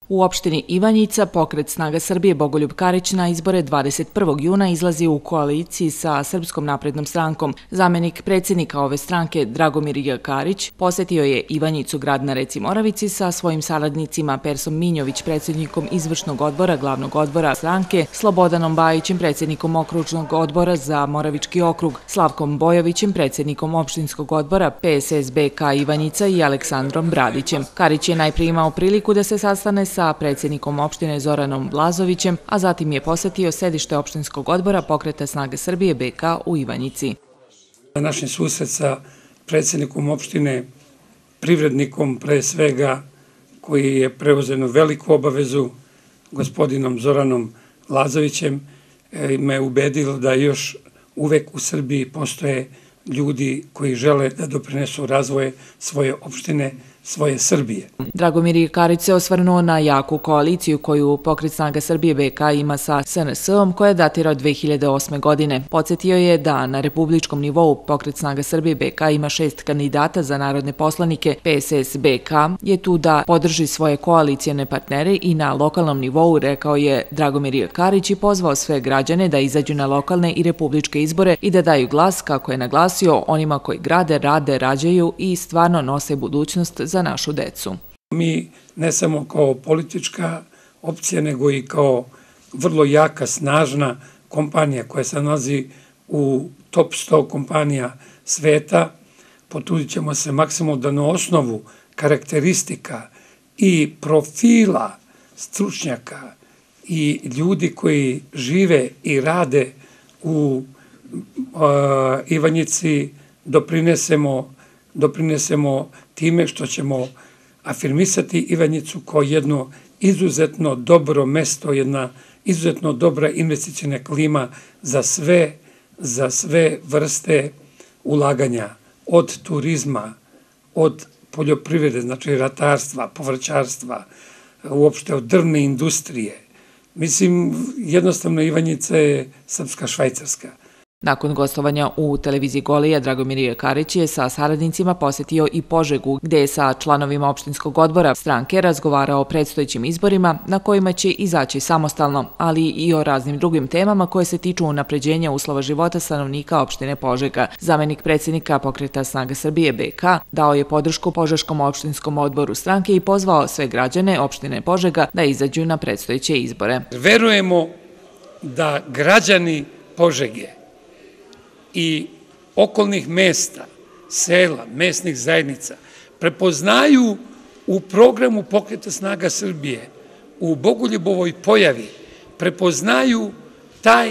U opštini Ivanjica pokret Snaga Srbije Bogoljub Karić na izbore 21. juna izlazi u koaliciji sa Srpskom naprednom strankom. Zamenik predsjednika ove stranke Dragomir J. Karić posetio je Ivanjicu, grad na reci Moravici, sa svojim saradnicima Persom Minjović, predsjednikom izvršnog odbora glavnog odbora stranke, Slobodanom Bajićem, predsjednikom okružnog odbora za Moravički okrug, Slavkom Bojovićem, predsjednikom opštinskog odbora PSSBK Ivanjica i Aleksandrom Bradićem. Karić je najprije imao priliku da se sastane sa predsjednikom opštine Zoranom Blazovićem, a zatim je posetio sedište opštinskog odbora pokreta Snage Srbije BK u Ivanjici. Današnji susret sa predsjednikom opštine, privrednikom pre svega, koji je preuzeo veliku obavezu, gospodinom Zoranom Blazovićem, me ubedilo da još uvek u Srbiji postoje ljudi koji žele da doprinesu razvoje svoje opštine, svoje Srbije. Dragomir J. Karić se osvrnuo na jaku koaliciju koju pokret Snaga Srbije BK ima sa SNS-om, koja datira od 2008. godine. Podsjetio je da na republičkom nivou pokret Snaga Srbije BK ima 6 kandidata za narodne poslanike. PSS BK je tu da podrži svoje koalicijane partnere i na lokalnom nivou, rekao je Dragomir J. Karić, i pozvao sve građane da izađu na lokalne i republičke izbore i da daju glas, kako je naglasio, onima koji grade, rade, rađaju i stvarno nose budućnost za našu decu. Mi ne samo kao politička opcija, nego i kao vrlo jaka, snažna kompanija koja se nalazi u top 100 kompanija sveta, potrudit ćemo se maksimalno da na osnovu karakteristika i profila stručnjaka i ljudi koji žive i rade u Ivanjici doprinesemo time što ćemo afirmisati Ivanjicu kao jedno izuzetno dobro mesto, jedna izuzetno dobra investicijna klima za sve vrste ulaganja, od turizma, od poljoprivrede, znači ratarstva, povrćarstva, uopšte od drvne industrije. Mislim, jednostavno Ivanjica je srpska Švajcarska. Nakon gostovanja u televiziji Golija, Dragomir J. Karić je sa saradnicima posetio i Požegu, gde je sa članovima opštinskog odbora stranke razgovarao o predstojećim izborima na kojima će izaći samostalno, ali i o raznim drugim temama koje se tiču unapređenja uslova života stanovnika opštine Požega. Zamenik predsjednika pokreta Snaga Srbije BK dao je podršku Požeškom opštinskom odboru stranke i pozvao sve građane opštine Požega da izađu na predstojeće izbore. Verujemo da građani Požege i okolnih mesta, sela, mesnih zajednica prepoznaju u programu pokreta Snaga Srbije, u Bogoljubovoj pojavi, prepoznaju taj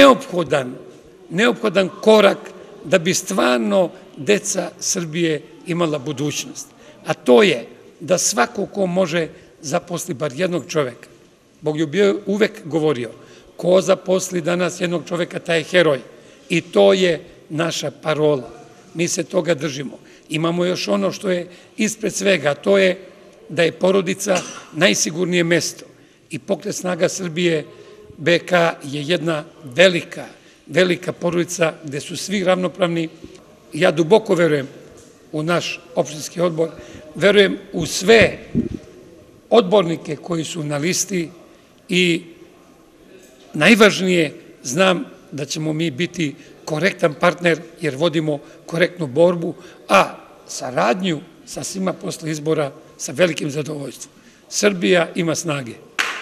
neophodan korak da bi stvarno deca Srbije imala budućnost. A to je da svako ko može zaposli bar jednog čoveka. Bogoljub je uvek govorio, ko zaposli danas jednog čoveka, taj je heroj. I to je naša parola. Mi se toga držimo. Imamo još ono što je ispred svega, to je da je porodica najsigurnije mesto. I pokret Snaga Srbije BK je jedna velika porodica gde su svi ravnopravni. Ja duboko verujem u naš opštinski odbor, verujem u sve odbornike koji su na listi i najvažnije, znam da ćemo mi biti korektan partner jer vodimo korektnu borbu, a saradnju sa svima posle izbora sa velikim zadovoljstvom. Srbija ima snage.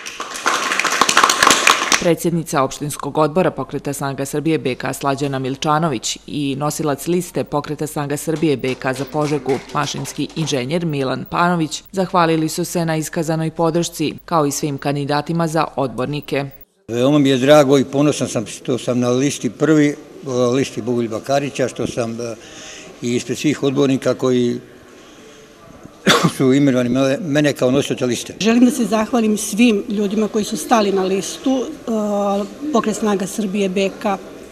Predsjednica opštinskog odbora pokreta Snaga Srbije BK Slađana Milčanović i nosilac liste pokreta Snaga Srbije BK za Požegu, mašinski inženjer Milan Panović, zahvalili su se na iskazanoj podršci, kao i svim kandidatima za odbornike. Veoma mi je drago i ponosan sam što sam na listi prvi, listi Bogoljuba Karića, što sam i ispred svih odbornika koji su imenovani mene kao nosioca liste. Želim da se zahvalim svim ljudima koji su stali na listu pokret Snaga Srbije BK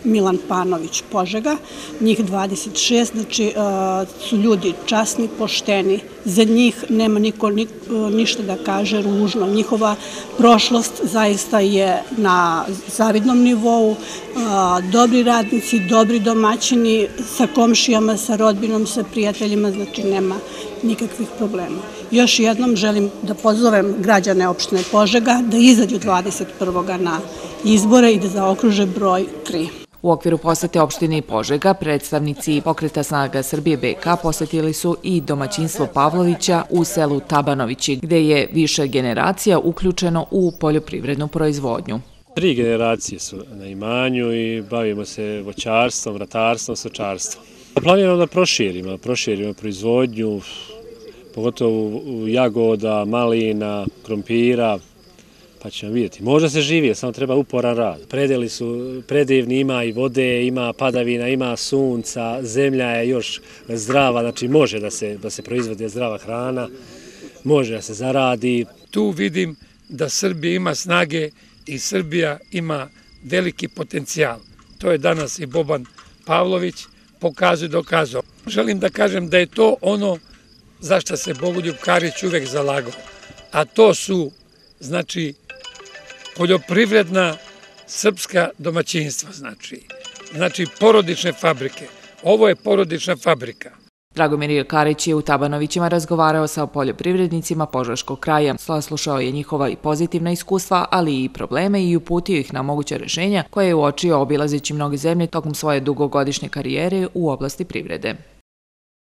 Milan Panović Požega, njih 26, znači su ljudi časni, pošteni, za njih nema niko ništa da kaže ružno. Njihova prošlost zaista je na zavidnom nivou, dobri radnici, dobri domaćini, sa komšijama, sa rodbinom, sa prijateljima, znači nema nikakvih problema. Još jednom želim da pozovem građane opštine Požega da izađu 21. na izbore i da zaokruže broj 3. U okviru posete opštine Požega, predstavnici Pokreta snaga Srbije BK posetili su i domaćinstvo Pavlovića u selu Tabanovići, gde je više generacija uključeno u poljoprivrednu proizvodnju. 3 generacije su na imanju i bavimo se voćarstvom, ratarstvom, stočarstvom. Planiramo da proširimo proizvodnju, pogotovo jagoda, malina, krompira, pa ćemo vidjeti. Možda se živi, samo treba uporan rad. Predeli su predivni, ima i vode, ima padavina, ima sunca, zemlja je još zdrava, znači može da se proizvodi zdrava hrana, može da se zaradi. Tu vidim da Srbija ima snage i Srbija ima veliki potencijal. To je danas i Boban Pavlović pokazao i dokazao. Želim da kažem da je to ono za što se Bogoljub Karić uvek zalagao, a to su, znači, poljoprivredna srpska domaćinstva, znači porodične fabrike. Ovo je porodična fabrika. Dragomir Karić je u Tabanovićima razgovarao sa poljoprivrednicima Požeškog kraja. Saslušao je njihova i pozitivna iskustva, ali i probleme i uputio ih na moguće rešenja koje je uočio obilazeći mnoge zemlje tokom svoje dugogodišnje karijere u oblasti privrede.